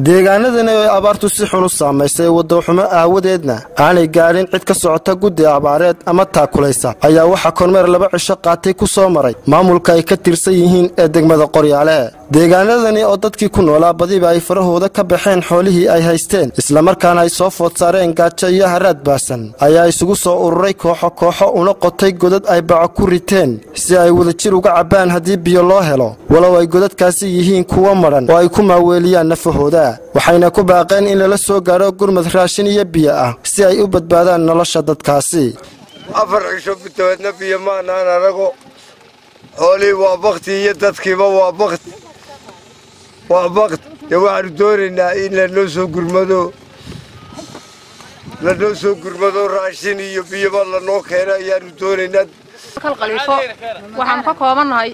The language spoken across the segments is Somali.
deegaanadana ay abaartu si xun u saameysay wado xumo aawadeedna aanay gaarin cid ka socota guddi abaareed ama taakulaysa ayaa waxa kormeer laba cisho qaatay ku soo maray maamulka ay ka tirsan yihiin ee degmada Qoryaale deegaanadani oo dadkii ku noolaa badiba ay farahooda ka baxeen xoolihii ay haysteen isla markaana ay soo food saareen gaajo iyo haraad baasan ayaa isugu soo ururay kooxo una qotay godad ay baco ku riteen si ay wadajir uga cabaan hadii biyo loo helo walow ay godadkaasi yihiin kuwa maran oo ay ku maaweeliyaan nafahooda waxayna ku baaqeen in la soo gaaro gurmad raashin iyo biyo ah si ay u badbaadaan nolosha dadkaasi afar cisho bitoodna biyo maanaan arago xoolii waa baqti iyo dadkiiba waa baqti waxaanu doonaynaa in lanoo soo gurmado raashin iyo biyoba lanoo keeno ayaanu doonaynaa khaliifo waxaan ka koobanahay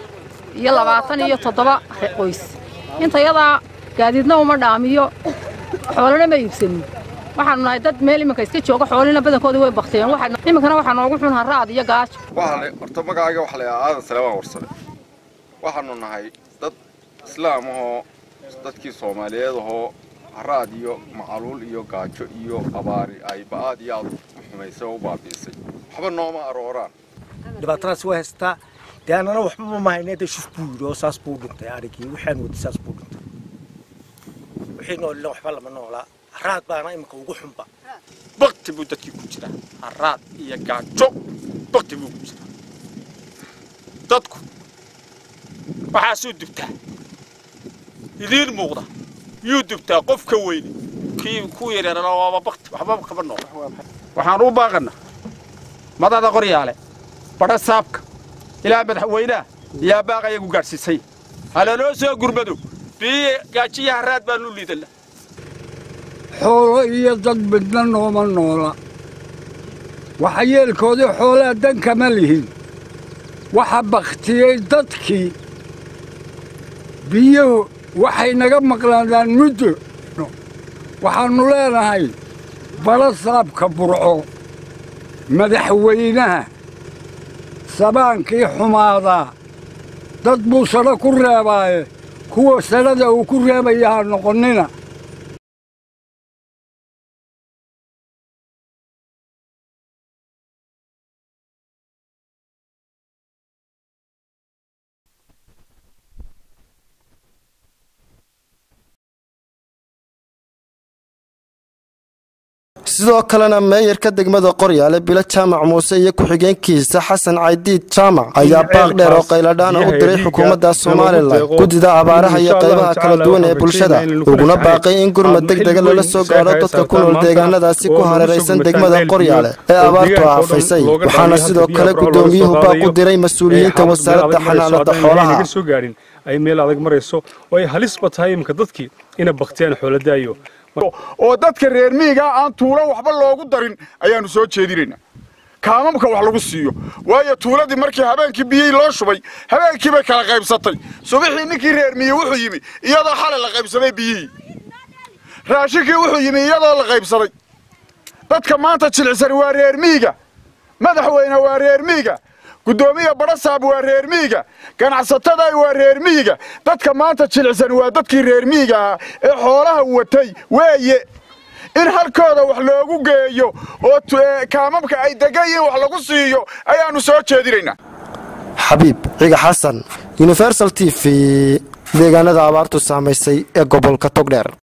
127 qoys inta yada gaadiidna uma dhaamiyo xoolana ma iibsanin waxaanu nahay dad meel iminka iska jooga xoolina badankooda way baqteen iminkana waxaa noogu xun haraad iyo gaajo horta magacayga waxa la aadan salaam warsale waxaanu nahay dad islaam oo dadkii Soomaaliyeed oo haraad iyo macaluul iyo gaajo iyo abaari ay baad iyo xumaysay oo baabiisay waxba nooma arooraan dhibaatadaas waa haystaa deegaanana waxba ma haynaa shuf buuro saas buu dhintay arigii waxaan wadi saas buu dhintay wixii nool waxba lama noola haraad baana imka ugu xunba baqti buu dadkii ku jira haraad iyo gaajo baqti buu ku jira dadku waxa soo dubtaa idiin muuqda yuu dubtaa qof ka weyn kii ku yareerana waa baqti waxba kaba nool waxaan u baaqana madada Qoryaale bada saabka ilaa madaxweynaha yaa baaqaya ku gaarsiisay hala loo soo gurmado biyo gaajiya haraad baan u liidana xoolo iyo dad midna nooma noola waxa yeelkoodii xoolaha dan kama lihin waxa baqtiyay dadkii biyo waxay naga maqlaadaan muddo waxaanu leenahay bala saabka Burco madaxweynaha sabaankii xumaada dad buu sano ku reebaaye kuwa sanada uu ku reebayaa noqonina sidoo kalena meeyarka degmada Qoryaale bila jaamac Muuse iyo ku xigeenkiisa Xasan Caydiid jaamac ayaa baaq dheer oo qayladhaan u diray xukuumadda Soomaaliland gudida abaaraha iyo qaybaha kala duwan ee bulshada uguna baaqay in gurmad degdeg lala soo gaaro dadka ku nool deegaanadaasi ku hareeraysan degmada Qoryaale ee abaartu aafaysay waxaana sidoo kale gudoomiyuhu baaq u diray mas'uuliyiinta wasaaradda xanaanada xoolaha ay meel adag marayso oo ay halis batahay imka dadkii ina baqteen xooladayo oo dadka reer miyiga aan tuulo waxba loogu darin ayaanu soo jeedinaynaa kaamamka wax lagu siiyo waayo tuuladii markii habeenkii biyay loo shubay habeenkii bay kala qaybsatay subaxii ninkii reer miyi wuxuu yimi iyadoo xalay la qaybsaday biyihii raashinkii wuxuu yimi iyadoo la qaybsaday dadka maanta jilicsan waa reer miyiga madaxweyne waa reer miyiga gudoomiye barasaab waa reer miyiga ganacsatada waa reer miyiga dadka maanta jilicsan waa dadkii reer miyiga ee xoolaha watay weeye in halkooda wax loogu geeyo oo kaamamka ay degayeen wax lagu siiyo ayaanu soo jeedinaynaa Xabiib Ciga Xasan Universal TV deegaanada abaartu saameysay ee gobolka Togdheer